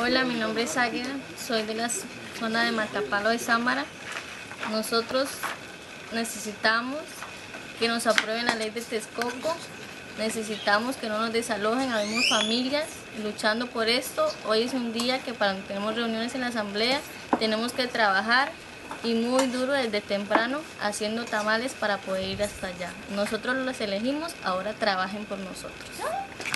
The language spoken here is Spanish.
Hola, mi nombre es Águeda, soy de la zona de Matapalo de Sámara. Nosotros necesitamos que nos aprueben la ley de Texcoco, necesitamos que no nos desalojen, habemos familias luchando por esto. Hoy es un día que cuando tenemos reuniones en la asamblea tenemos que trabajar y muy duro desde temprano haciendo tamales para poder ir hasta allá. Nosotros los elegimos, ahora trabajen por nosotros.